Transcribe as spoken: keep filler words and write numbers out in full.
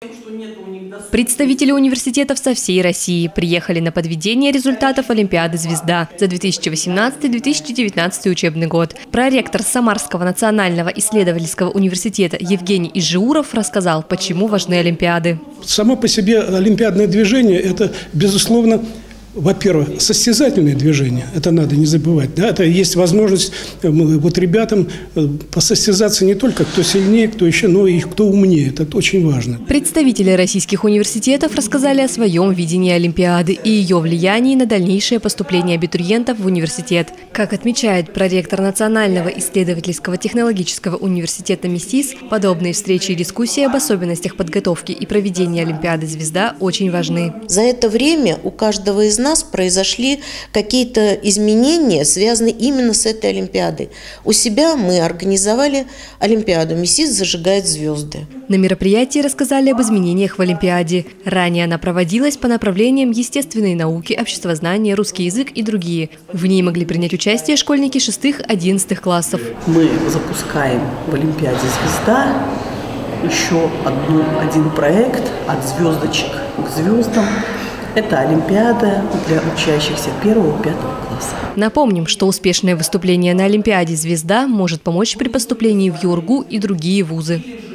Представители университетов со всей России приехали на подведение результатов Олимпиады «Звезда» за две тысячи восемнадцатый — две тысячи девятнадцатый учебный год. Проректор Самарского национального исследовательского университета Евгений Изжиуров рассказал, почему важны Олимпиады. Само по себе олимпиадное движение – это, безусловно, во-первых, состязательное движение, это надо не забывать. Да? Это есть возможность вот ребятам посостязаться не только кто сильнее, кто еще, но и кто умнее. Это очень важно. Представители российских университетов рассказали о своем видении Олимпиады и ее влиянии на дальнейшее поступление абитуриентов в университет. Как отмечает проректор Национального исследовательского технологического университета МИСИС, подобные встречи и дискуссии об особенностях подготовки и проведения Олимпиады «Звезда» очень важны. За это время у каждого из нас нас произошли какие-то изменения, связанные именно с этой Олимпиадой. У себя мы организовали Олимпиаду «МИСИС зажигает звезды». На мероприятии рассказали об изменениях в Олимпиаде. Ранее она проводилась по направлениям естественной науки, обществознания, русский язык и другие. В ней могли принять участие школьники шестых-одиннадцатых классов. Мы запускаем в Олимпиаде «Звезда» еще одну, один проект «От звездочек к звездам». Это Олимпиада для учащихся первого-пятого класса. Напомним, что успешное выступление на Олимпиаде «Звезда» может помочь при поступлении в ЮрГУ и другие вузы.